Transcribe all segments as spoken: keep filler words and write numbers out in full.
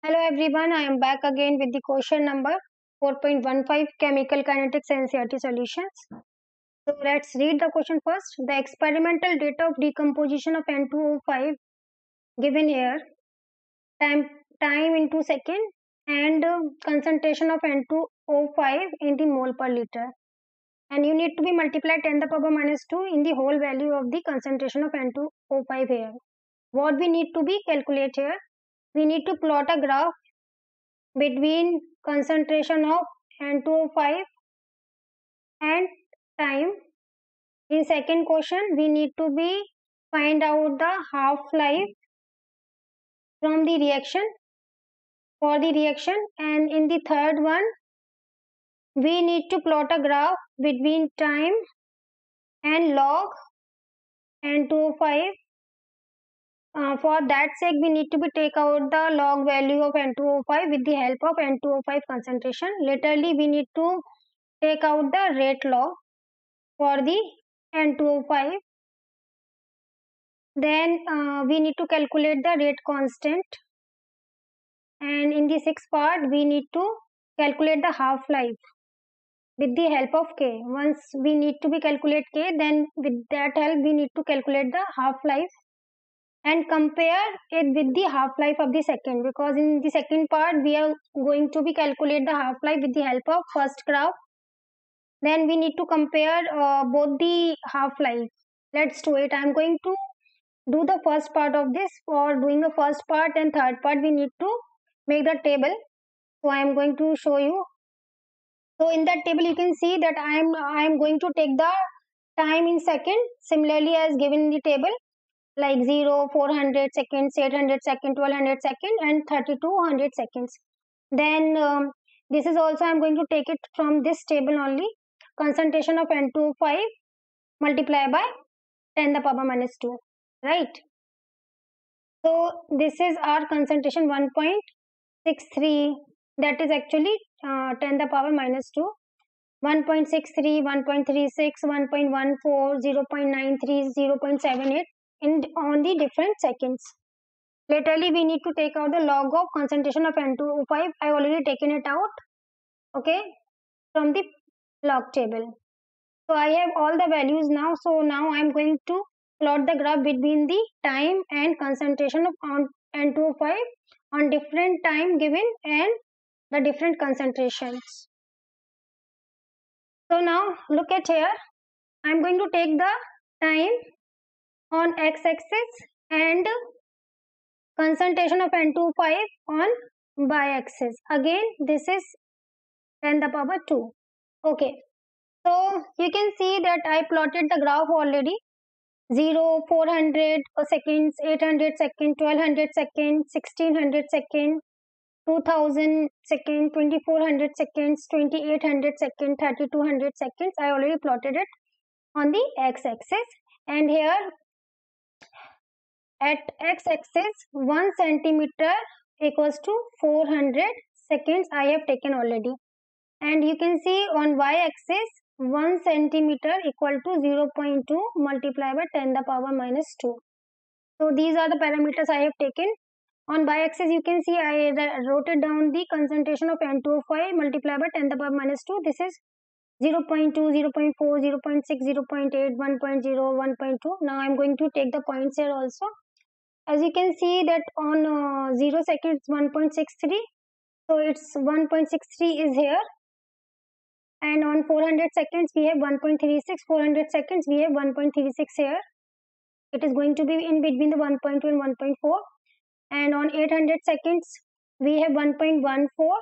Hello everyone, I am back again with the question number four point one five Chemical Kinetics N C E R T Solutions. So let's read the question first. The experimental data of decomposition of N two O five given here, time, time into second and uh, concentration of N two O five in the mole per liter. And you need to be multiplied ten to the power minus two in the whole value of the concentration of N two O five here. What we need to be calculate here? We need to plot a graph between concentration of N two O five and time. In second question, we need to be find out the half-life from the reaction for the reaction, and in the third one, we need to plot a graph between time and log N two O five. Uh, for that sake, we need to be take out the log value of N two O five with the help of N two O five concentration. Laterally, we need to take out the rate log for the N two O five. Then uh, we need to calculate the rate constant. And in the sixth part, we need to calculate the half-life with the help of K. Once we need to be calculate K, then with that help, we need to calculate the half-life and compare it with the half-life of the second, because in the second part we are going to be calculate the half-life with the help of first graph. Then we need to compare uh, both the half-life. Let's do it. I am going to do the first part of this. For doing the first part and third part, we need to make the table. So I am going to show you. So in that table you can see that I am I am going to take the time in second, similarly as given in the table, like zero, four hundred seconds, eight hundred seconds, twelve hundred seconds and thirty-two hundred seconds. Then um, this is also I am going to take it from this table only. Concentration of N two O five multiplied by ten to the power minus two, right? So this is our concentration one point six three, that is actually uh, ten to the power minus two. one point six three, one point three six, one point one four, zero point nine three, zero point seven eight in on the different seconds. Laterally, we need to take out the log of concentration of N two O five. I already taken it out, okay, from the log table. So I have all the values now. So now I am going to plot the graph between the time and concentration of N two O five on different time given and the different concentrations. So now look at here. I am going to take the time on x-axis and concentration of N two O five on y-axis. Again, this is ten to the power two. Okay. So you can see that I plotted the graph already. zero, four hundred seconds, eight hundred seconds, twelve hundred seconds, sixteen hundred seconds, two thousand seconds, twenty-four hundred seconds, twenty-eight hundred seconds, thirty-two hundred seconds. I already plotted it on the x-axis, and here at x-axis one centimeter equals to four hundred seconds I have taken already, and you can see on y-axis one centimeter equal to zero point two multiplied by ten to the power minus two. So these are the parameters I have taken. On y-axis you can see I wrote it down the concentration of N two O five multiplied by ten to the power minus two. This is zero point two, zero point four, zero point six, zero point eight, one point zero, one point two. Now I am going to take the points here also. As you can see that on uh, zero seconds one point six three. So it's one point six three is here. And on four hundred seconds we have one point three six, four hundred seconds we have one point three six here. It is going to be in between the one point two and one point four. And on eight hundred seconds we have one point one four.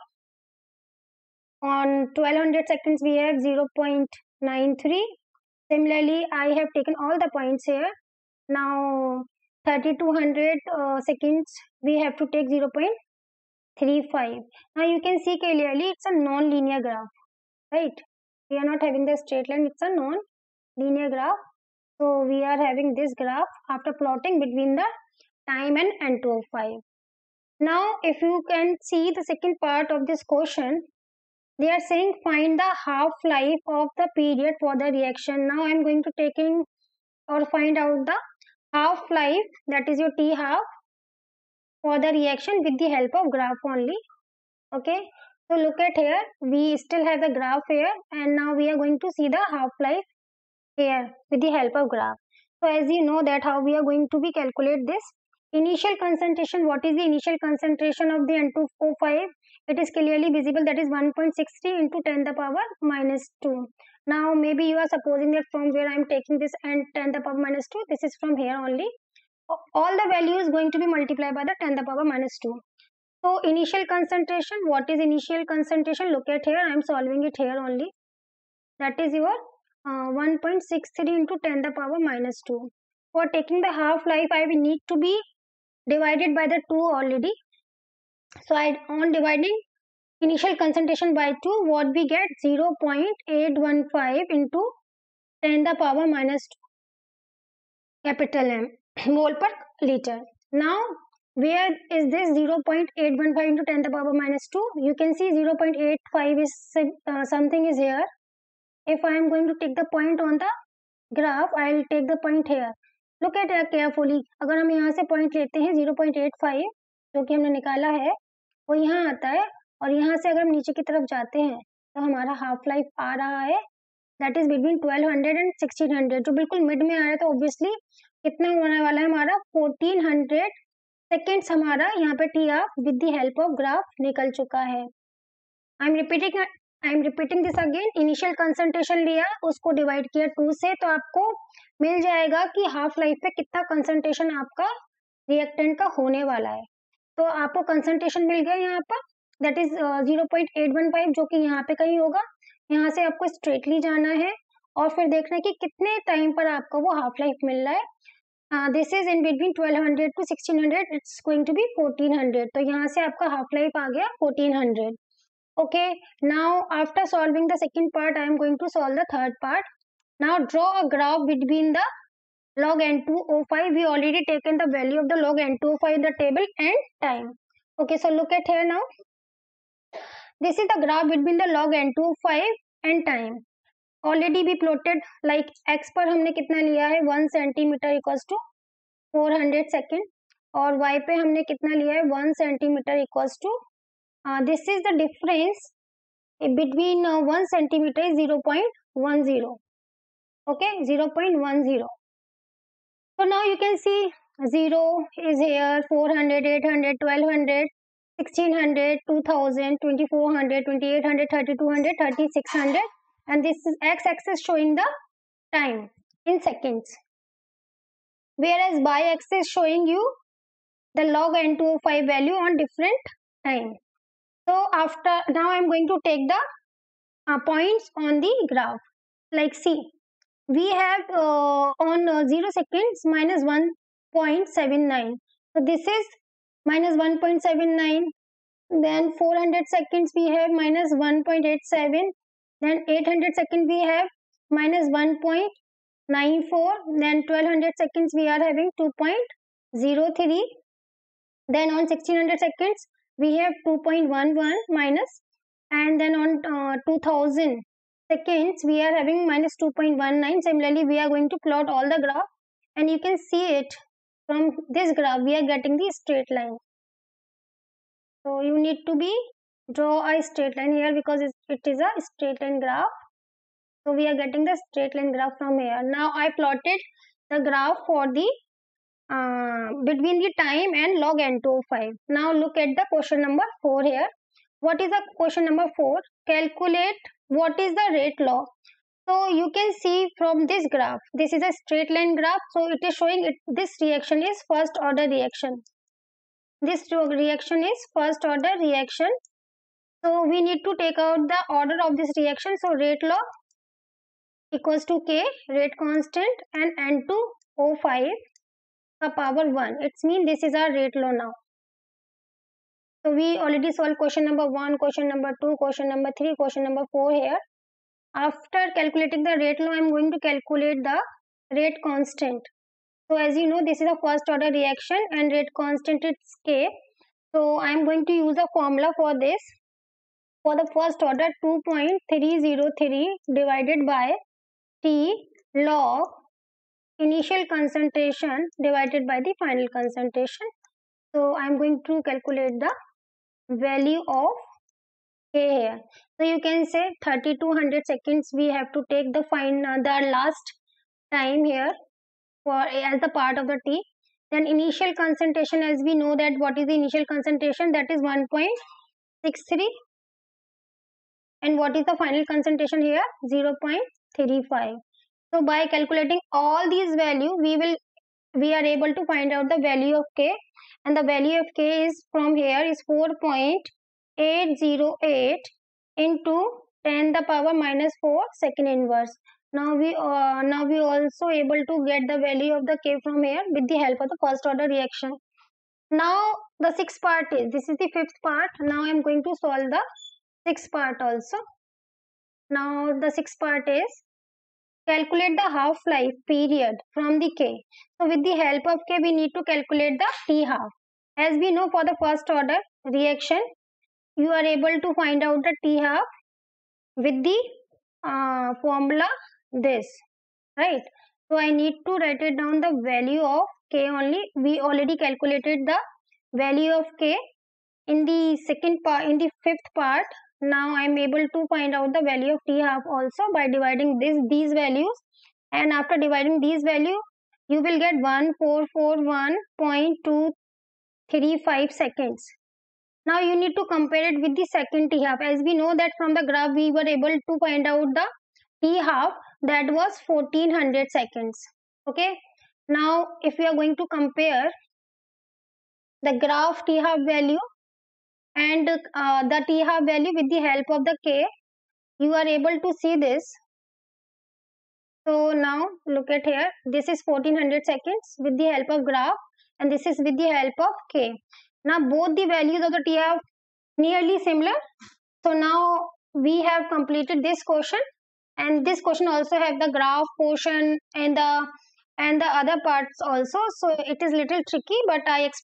On twelve hundred seconds we have zero point nine three. Similarly, I have taken all the points here. Now thirty-two hundred uh, seconds we have to take zero point three five. Now you can see clearly it's a non-linear graph, right? We are not having the straight line, it's a non-linear graph. So we are having this graph after plotting between the time and N two O five. Now if you can see the second part of this question, they are saying find the half-life of the period for the reaction. Now I am going to taking or find out the half-life, that is your T half for the reaction with the help of graph only. Okay, so look at here, we still have the graph here, and now we are going to see the half-life here with the help of graph. So as you know that how we are going to be calculate this initial concentration. What is the initial concentration of the N two O five? It is clearly visible, that is one point six three into ten to the power minus two. Now maybe you are supposing that from where I am taking this and ten to the power minus two, this is from here only. All the value is going to be multiplied by the ten to the power minus two. So initial concentration, what is initial concentration? Look at here, I am solving it here only. That is your uh, one point six three into ten to the power minus two. For taking the half-life, I will need to be divided by the two already. So I on dividing initial concentration by two, what we get? zero point eight one five into ten to the power minus two capital M mole per liter. Now where is this zero point eight one five into ten to the power minus two? You can see zero point eight five is uh, something is here. If I am going to take the point on the graph, I will take the point here. Look at it carefully. अगर हम यहाँ से point लेते हैं zero point eight five जो कि हमने निकाला है वो यहाँ आता है, और यहाँ से अगर हम नीचे की तरफ जाते हैं तो हमारा हाफ लाइफ आ रहा है that is between twelve hundred and sixteen hundred, जो बिल्कुल मिड में आ रहा है। तो ऑब्वियसली कितना होने वाला है हमारा फोर्टीन हंड्रेड सेकेंड्स हमारा यहाँ पे T off with the help of graph निकल चुका है। I am repeating I am repeating this again. Initial concentration लिया, उसको डिवाइड किया टू से, तो आपको मिल जाएगा कि हाफ लाइफ पे कितना कंसंट्रेशन आपका रिएक्टेंट का होने वाला है। तो आपको कंसंट्रेशन मिल गया यहाँ पर, that is zero point eight one five, जो कि यहाँ पे कहीं होगा। यहाँ से आपको स्ट्रेटली जाना है और फिर देखना है कि कितने टाइम पर आपका वो हाफ लाइफ मिल रहा है। This is in between twelve hundred to sixteen hundred, it's going to be fourteen hundred. तो यहाँ से आपका हाफ लाइफ आ गया fourteen hundred. Okay, now after solving the second part, I am going to solve the third part. Now draw a graph between the log N two O five. We already taken the value of the log N two O five in the table and time. Okay, so look at here now. This is the graph between the log N two O five and time. Already we plotted, like x पर हमने कितना लिया है one centimetre equals to four hundred second, और y पे हमने कितना लिया है one centimetre equals to Uh, this is the difference between uh, one centimeter is zero point one zero. Okay, zero point one zero. So now you can see zero is here, four hundred, eight hundred, twelve hundred, sixteen hundred, two thousand, twenty-four hundred, twenty-eight hundred, thirty-two hundred, thirty-six hundred, and this is x-axis showing the time in seconds, whereas y-axis showing you the log N two O five value on different time. So after, now I am going to take the uh, points on the graph. Like see, we have uh, on uh, zero seconds minus one point seven nine. So this is minus one point seven nine. Then four hundred seconds we have minus one point eight seven. Then eight hundred seconds we have minus one point nine four. Then twelve hundred seconds we are having two point zero three. Then on sixteen hundred seconds we have two point one one minus, and then on uh, two thousand seconds we are having minus two point one nine. Similarly, we are going to plot all the graph, and you can see it from this graph. We are getting the straight line. So you need to be draw a straight line here because it is a straight line graph. So we are getting the straight line graph from here. Now I plotted the graph for the Uh, between the time and log N two O five. Now look at the question number four here. What is the question number four? Calculate what is the rate law. So you can see from this graph, this is a straight line graph, so it is showing it, this reaction is first order reaction. This reaction is first order reaction. So we need to take out the order of this reaction. So rate law equals to K, rate constant, and N two O five का power one. It's mean this is our rate law now. So we already solved question number one, question number two, question number three, question number four here. After calculating the rate law, I am going to calculate the rate constant. So as you know, this is a first order reaction and rate constant is K. So I am going to use a formula for this. For the first order, two point three zero three divided by T log initial concentration divided by the final concentration. So I am going to calculate the value of k here. So you can say thirty-two hundred seconds we have to take the find uh, the last time here for as the part of the t. Then initial concentration, as we know that what is the initial concentration, that is one point six three, and what is the final concentration here, zero point three five. So by calculating all these value, we will we are able to find out the value of k, and the value of k is from here is four point eight zero eight into ten the power minus four second inverse. Now we uh, now we also able to get the value of the k from here with the help of the first order reaction. Now the sixth part is, this is the fifth part. Now I am going to solve the sixth part also. Now the sixth part is, calculate the half-life period from the k. So with the help of k, we need to calculate the t half. As we know, for the first order reaction, you are able to find out the t half with the uh, formula this, right? So I need to write it down the value of k only. We already calculated the value of k in the second part, in the fifth part. Now I am able to find out the value of t half also by dividing this these values, and after dividing these values, you will get one four four one point two three five seconds. Now you need to compare it with the second t half. As we know that from the graph we were able to find out the t half, that was fourteen hundred seconds. Okay. Now if we are going to compare the graph t half value and uh, the t half value with the help of the k, you are able to see this. So now look at here, this is fourteen hundred seconds with the help of graph, and this is with the help of k. Now both the values of the t half nearly similar. So now we have completed this question, and this question also have the graph portion and the and the other parts also. So it is little tricky, but I